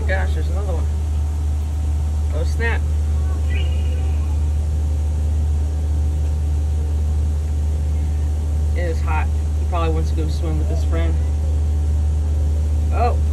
gosh, there's another one. Oh snap. It is hot. He probably wants to go swim with his friend. Oh.